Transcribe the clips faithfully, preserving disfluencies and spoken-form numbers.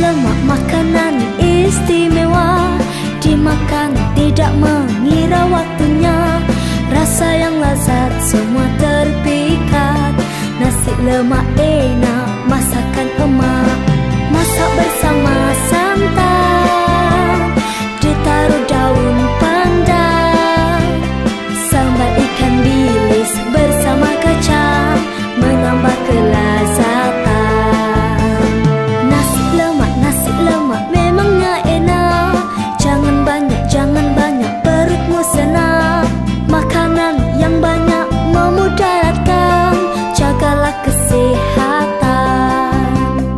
lemak makanan istimewa, dimakan tidak mengira waktunya. Rasa yang lezat semua terpikat. Nasi lemak enak masakan emak, masak bersama santan, ditaruh daun pandan, sambal ikan bilis bersama kacang menambah kelezatan. Nasi lemak, nasi lemak memangnya enak. Jangan banyak, jangan banyak perutmu senang. Makanan yang banyak memudaratkan, jagalah kesehatan.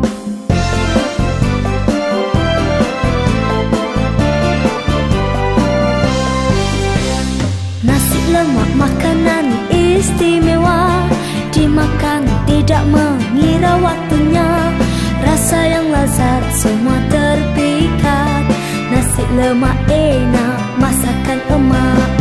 Nasi lemak makanan istimewa, dimakan tidak mengira waktunya. Rasa yang lezat semua terpikat. Nasi lemak enak masakan emak,